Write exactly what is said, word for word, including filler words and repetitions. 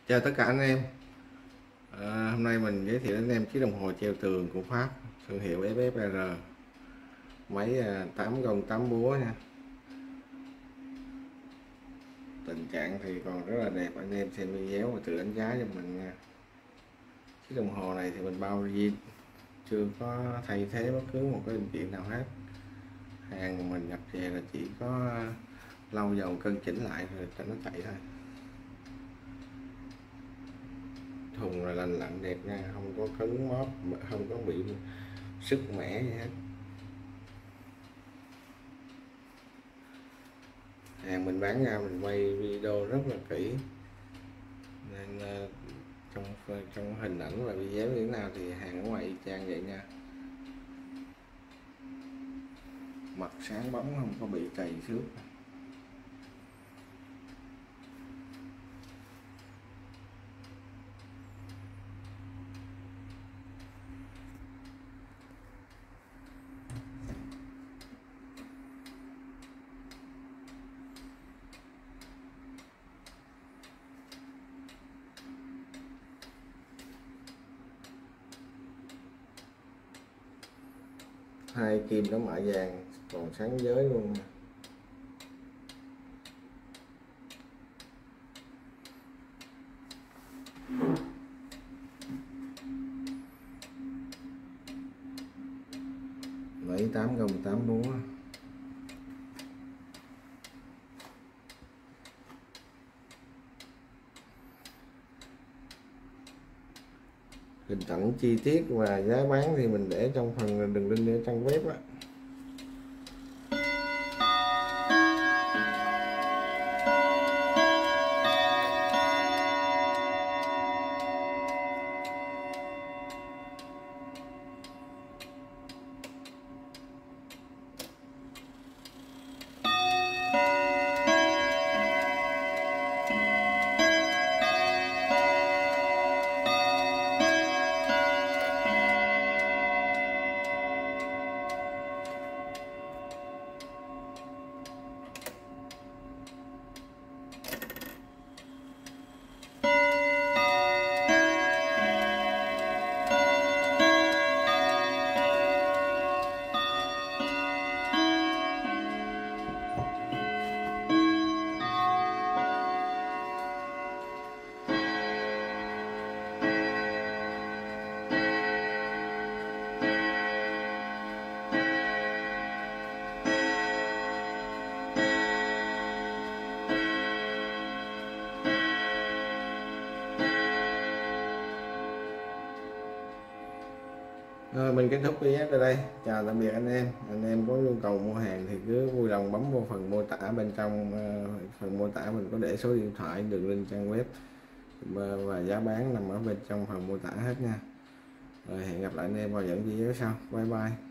Chào tất cả anh em. À, hôm nay mình giới thiệu đến anh em chiếc đồng hồ treo tường của Pháp, thương hiệu ép ép rờ, máy à, tám gông tám búa nha. Tình trạng thì còn rất là đẹp, anh em xem video và tự đánh giá cho mình nha. Chiếc đồng hồ này thì mình bao zin, chưa có thay thế bất cứ một cái linh kiện nào hết. Hàng mình nhập về là chỉ có lau dầu cân chỉnh lại rồi cho nó chạy thôi. Thùng là lành lặn đẹp nha, không có cứng móp, không có bị sức mẻ gì hết. Hàng mình bán ra mình quay video rất là kỹ nên uh, trong trong hình ảnh và video như thế nào thì hàng ở ngoài y chang vậy nha. Mặt sáng bóng, không có bị trầy xước. Hai kim đó mạ vàng còn sáng giới luôn nè. Bảy tám gông tám búa. Hình ảnh chi tiết và giá bán thì mình để trong phần đường link ở trang web á. Rồi mình kết thúc video tại đây. Chào tạm biệt anh em. Anh em có nhu cầu mua hàng thì cứ vui lòng bấm vô phần mô tả bên trong. Phần mô tả mình có để số điện thoại, đường link trang web và giá bán nằm ở bên trong phần mô tả hết nha. Rồi hẹn gặp lại anh em vào những video sau. Bye bye.